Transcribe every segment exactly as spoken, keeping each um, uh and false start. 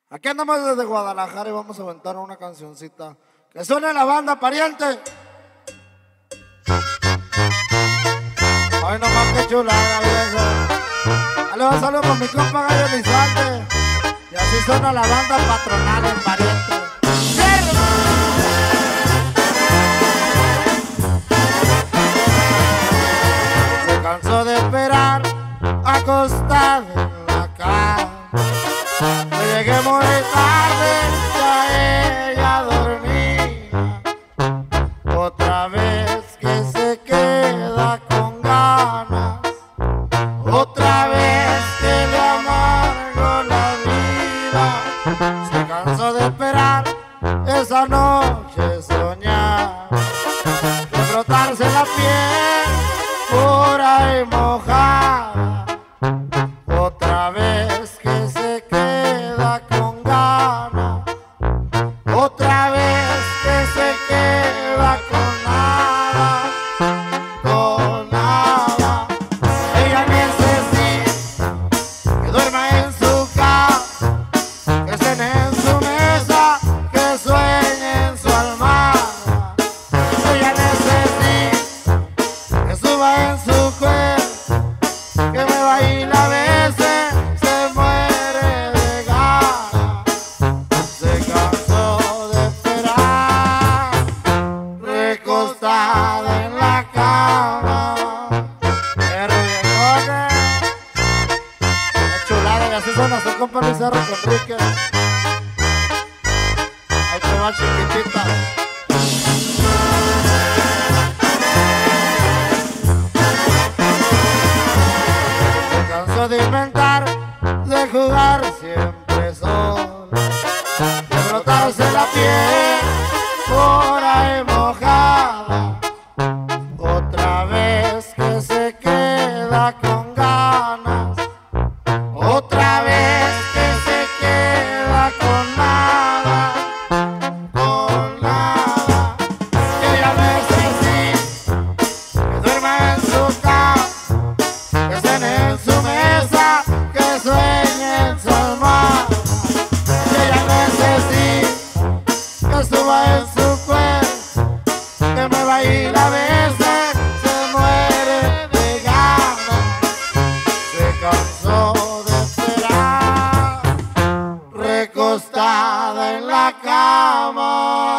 Aquí andamos desde Guadalajara y vamos a aventar una cancioncita. Que suene la banda, pariente. Ay, nomás que chulada, viejo. Dale un saludo con mi compa Gallo Elizalde. Y así suena la banda patronal en pariente. Se cansó de esperar acostado en la cama. Que llegué muy tarde, ya ella dormía. Otra vez que se queda con ganas, otra vez que le amargo la vida. Se cansó de esperar esa noche soñar, de frotarse la piel pura y mojada. Otra vez que se queda con ganas, otra vez que se queda con nada, con nada. Ella necesita que duerma en su casa, que cene en su mesa, que sueñe en su almohada. Ella necesita que suba en su cuerpo, que me baile a veces, se muere de ganas. Se cansó de esperar, recostada en la cama. Pero viejona, qué chulada, y así suena su compa Luis R. Conrique. Ahí te va, chiquitita. Se cansó de inventar, de jugar siempre solo, de frotarse la piel pura y mojada. Otra vez que se queda con ganas, otra vez que se queda con nada, con nada. Ella necesita que duerma en su casa, que cene en su mesa, que sueñe en su almohada. Ella necesita que suba en su cuerpo, que me baile a veces, se muere de ganas. Se cansó de esperar, recostada en la cama.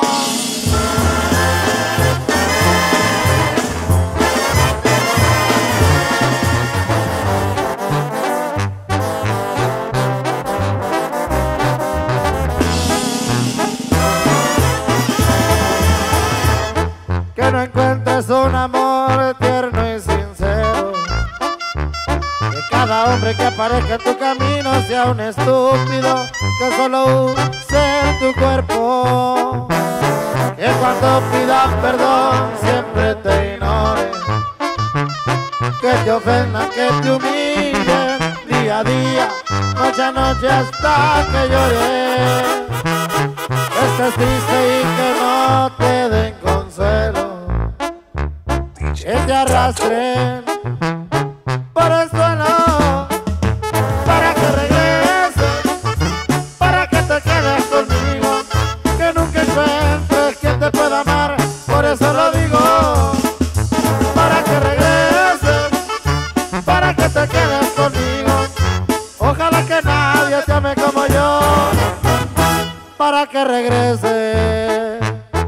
Que no encuentres un amor tierno y sincero, que cada hombre que aparezca en tu camino sea un estúpido, que solo use tu cuerpo, que cuando pidas perdón siempre te ignore, que te ofendan, que te humillen día a día, noche a noche hasta que llores. Estés triste y que no te den consuelo, que te arrastren por el suelo, para que regreses, para que te quedes conmigo, que nunca encuentres quien te pueda amar, por eso lo digo. Para que regreses, para que te quedes conmigo, ojalá que nadie te ame como yo, para que regrese.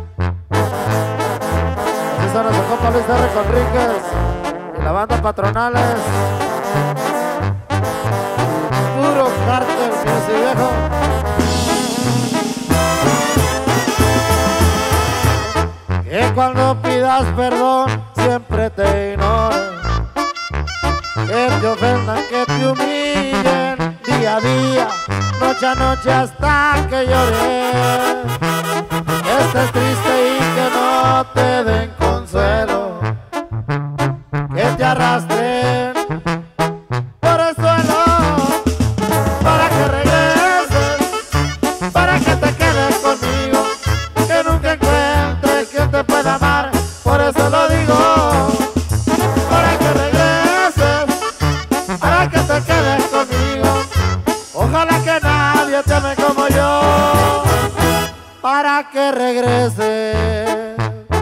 Así son nuestro compa Luis R. Conríquez y la banda Patronales. Puro cártel, ese viejo. Que cuando pidas perdón siempre te ignoren, que te ofendan, que te humillen día a día, noche a noche hasta que llores. Estés triste y que no te den consuelo, que te arrastren por el suelo, para que regreses, para que te quedes conmigo, que nunca encuentres quien te pueda amar, por eso lo digo. Para que regreses, para que te quedes conmigo, ojalá que nadie te ame como yo. para que regrese.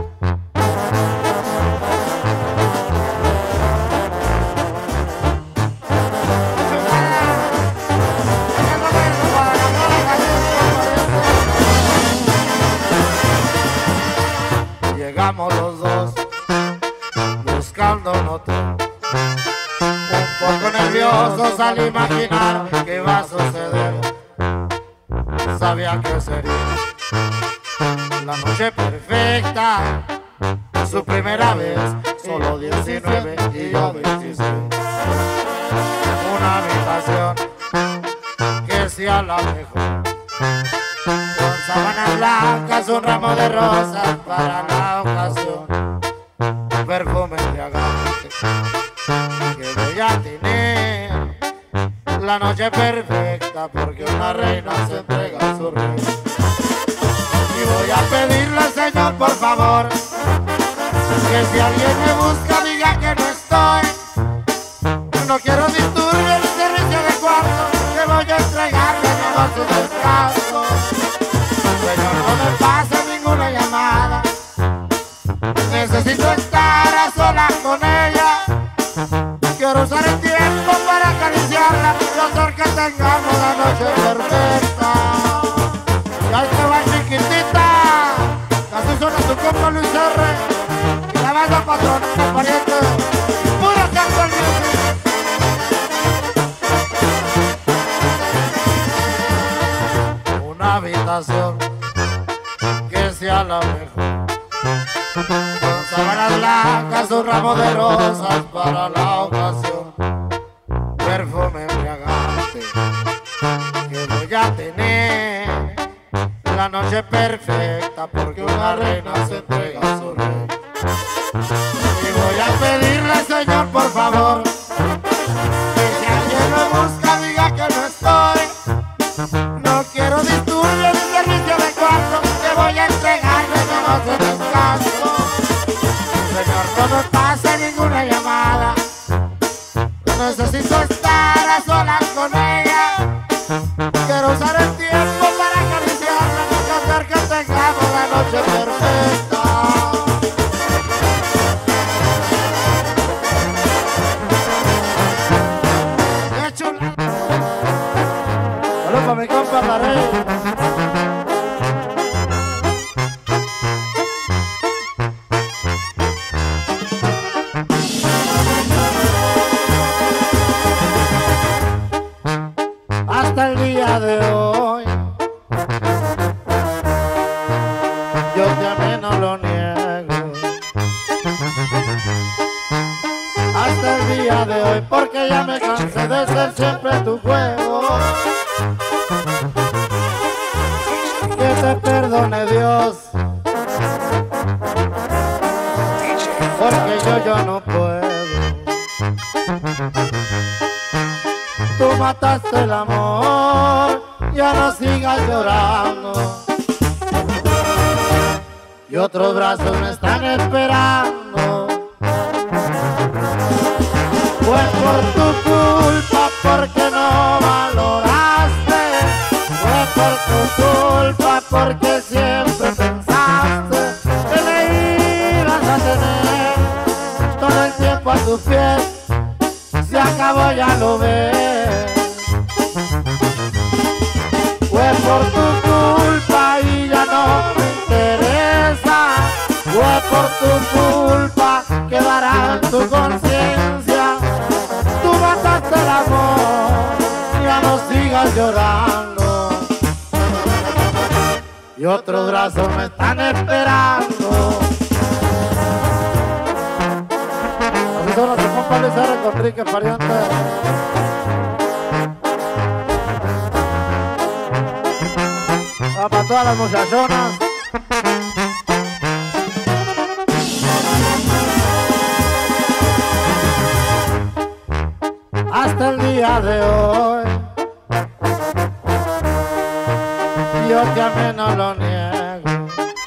Llegamos los dos buscando un hotel, un poco nerviosos al imaginar que iba a suceder. Sabía que sería la noche perfecta, su primera vez, solo diecinueve y yo veintiséis. Una habitación que sea la mejor, con sábanas blancas, un ramo de rosas para la ocasión, perfume embriagante que voy a tener, la noche perfecta porque una reina se entrega a su rey. Y voy a pedirle, Señor, por favor, que si alguien me busca diga que no estoy. No quiero disturbios ni servicio de cuarto, que voy a entregarle a su descanso. Señor, no me pase ninguna llamada, necesito estar a solas con ella. Quiero usar el tiempo para acariciarla y hacer que tengamos la noche perfecta. Y ahí te va, chiquitita, casi suena tu compa Luis R. Y la banda patrona, los parientes, puro canto al music. Una habitación que sea la mejor, con sábanas blancas, un ramo de rosas para la ocasión, perfume embriagante que voy a tener, la noche perfecta porque una reina se entrega a su rey. Y voy a pedirle, Señor, por favor, que si alguien me busca diga que no estoy. No quiero disturbios ni servicio de cuarto, que voy a entregarle de noche de descanso. Señor, no me pase ninguna llamada, necesito estar a solas con ella. Quiero usar el tiempo para acariciarla y hacer que tengamos la noche perfecta. ¡Qué chula! Saludos para mi compa Larry. Hasta el día de hoy yo te amé, no lo niego. Hasta el día de hoy, porque ya me cansé de ser siempre tu juego. Que te perdone Dios, porque yo, yo no puedo. Tú mataste el amor, ya no sigas llorando. Y otros brazos me están esperando. Fue por tu culpa, porque no valoraste. Fue por tu culpa, porque siempre pensaste que me ibas a tener todo el tiempo a tus pies. Se acabó, ya lo ves. Fue por tu culpa y ya no me interesa. Fue por tu culpa, quedará en tu conciencia. Tú mataste el amor, ya no sigas llorando. Y otros brazos me están esperando. Así son los compas Luis R con Enrique Pariente. Va para todas las muchachonas. Hasta el día de hoy yo te amé, no lo niego.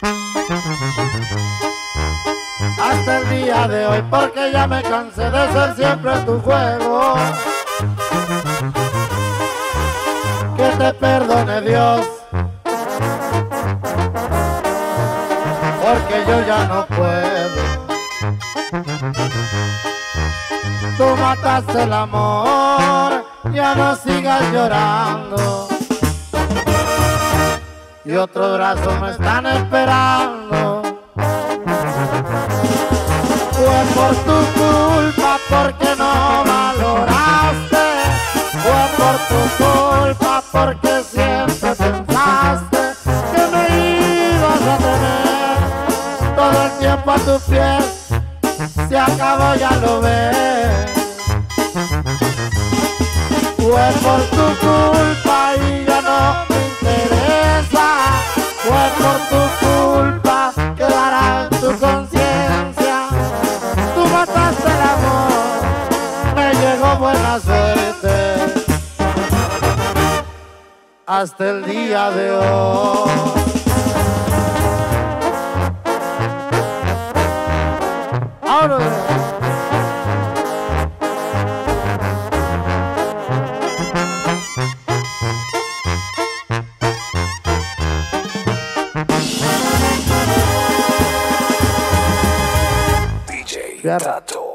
Hasta el día de hoy, porque ya me cansé de ser siempre tu juego. Que te perdone Dios, porque yo ya no puedo. Tú mataste el amor, ya no sigas llorando. Y otros brazos me están esperando. Fue por tu culpa porque no valoraste. Fue por tu culpa porque siempre pensaste que me ibas a tener todo el tiempo a tus pies. Se acabó, ya lo ves. Fue por tu culpa y ya no me interesa. Fue por tu culpa, quedará en tu conciencia. Tú mataste el amor, me llegó buena suerte hasta el día de hoy. Ahora D J Tato.